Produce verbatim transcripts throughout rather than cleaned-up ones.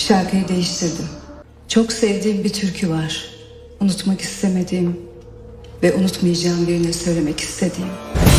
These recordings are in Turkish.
Şarkıyı değiştirdim. Çok sevdiğim bir türkü var. Unutmak istemediğim ve unutmayacağım birine söylemek istediğim.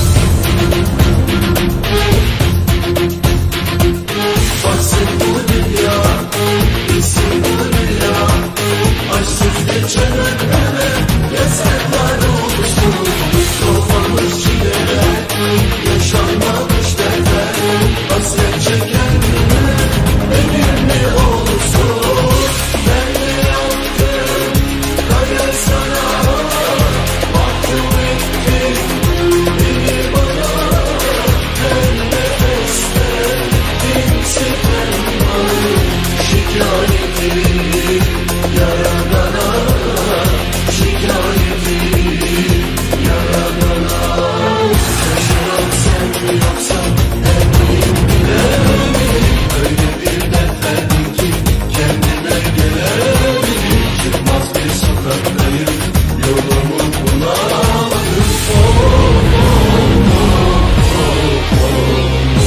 Varsın bu dünya, bilsin bu dünya, aşksız geçen ömrüme yazarlar olsun. Doğmamış çileler, yaşanmamış dertler, hasret çekenlere benim ne olursun. Ben de yaptım, kader sana mahkum ettim beni bana. Her nefeste kimseden var şikayeti, yaradana şikayeti, yaradana. Şaşıran sen yoksan emeğim bilemedim. Öyle bir dert verdin ki kendime gelemedim. Çıkmaz bir sokaktayım, yolumu bulamadım. Oh, oh, oh, oh, oh.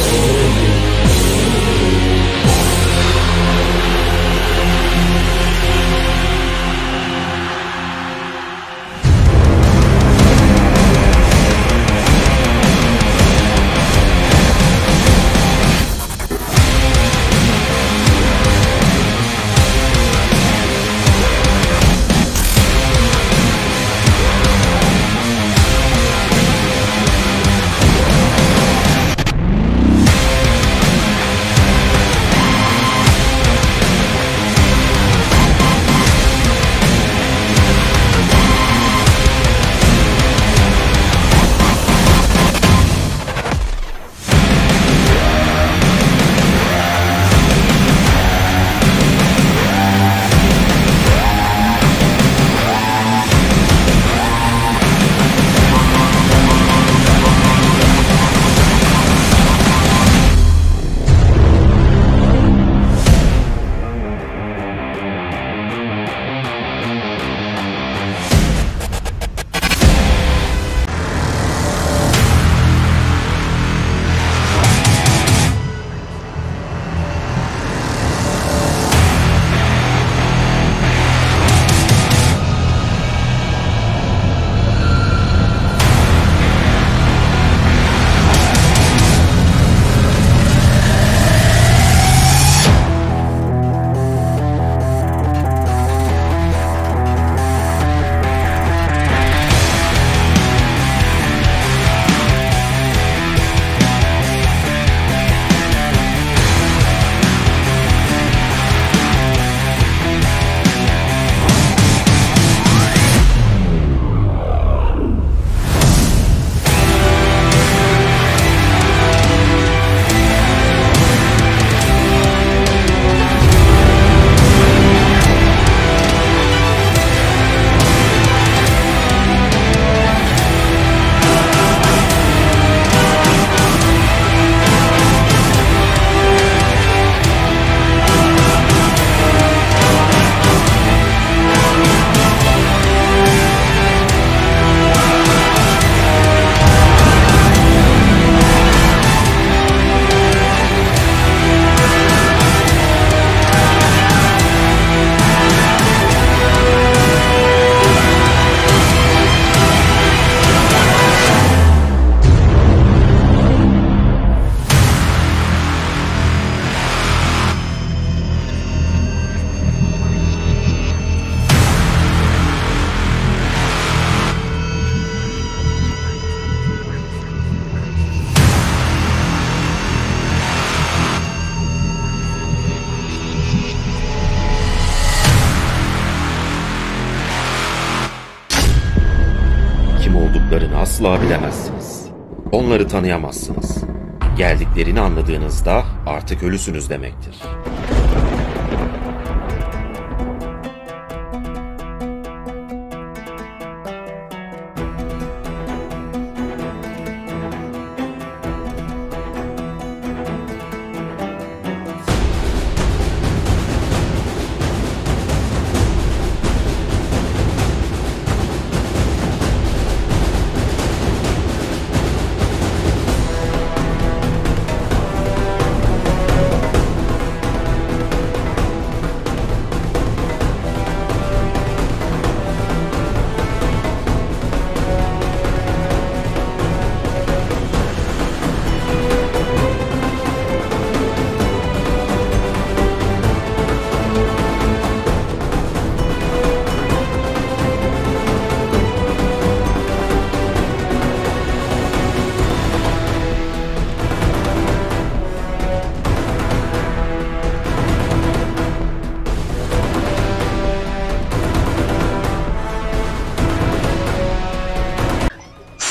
Asla bilemezsiniz. Onları tanıyamazsınız. Geldiklerini anladığınızda artık ölüsünüz demektir.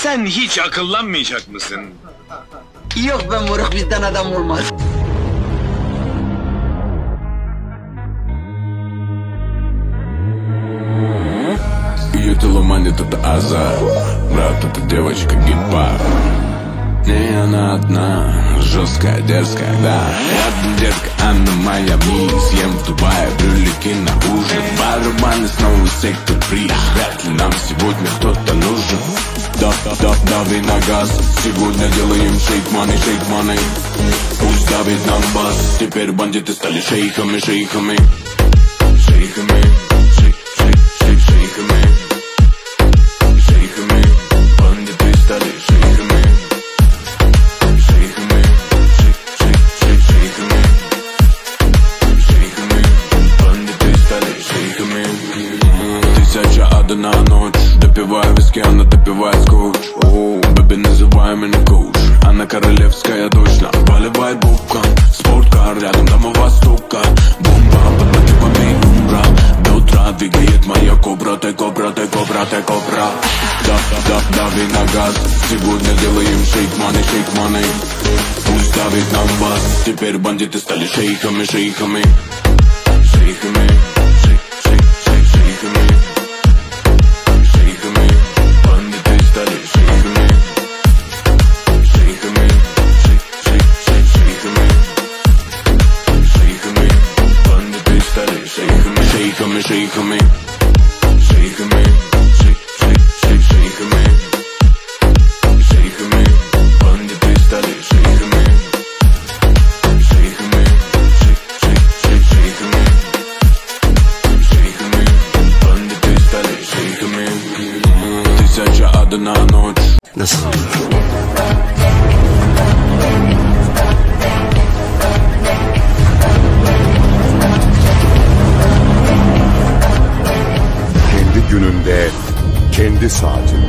Sen hiç akıllanmayacak mısın? Yok be moruk, bizden adam olmaz. Ее тело манит, это азарт. Брат, это девочка гепард. Не она одна, жесткая, дерзкая, да. Рядом детка, она моя мисс. Ем в Дубае брюлики на ужин. Барабаны снова сектор приз. Вряд ли нам сегодня кто-то нужен. Да, да, дави на газ. Сегодня делаем шейк мани, шейк мани. Пусть давит нам бас. Теперь бандиты стали шейхами, шейхами. Шейхами, шейк, шейк, шейк, шейхами. Шейхами, бандиты стали шейхами. Шейхами, шейк, шейк, шейк, шейхами. Шейхами, бандиты стали шейхами. Тысяча одна ночь. Допивая виски, она допивает скотч. Оу, бэби, называй меня коуч. Она королевская дочь, нам поливает букан. Спорткар, рядом дома востока. Бомба, под мотивами умра. До утра двигает моя кобра. Ты кобра, ты кобра, ты кобра. Да, да, дави на газ. Сегодня делаем шейк мани, шейк мани. Пусть давит нам бас. Теперь бандиты стали шейхами, шейхами. Шейхами, шейк, шейк, шейк, шейхами. Шейхами, бандиты стали шейхами. Шейхами, шейк, шейк, шейк, шейхами. Шейхами, бандиты стали шейхами. Шейхами, шейхами. Шейхами, шейк, шейк, шейк, шейхами. Шейхами, бандиты стали шейхами. Шейхами, шейк, шейк, шейк, шейхами. Шейхами, бандиты стали шейхами. Тысяча одна ночь. Nasıl? Kendi gününde, kendi saatinde.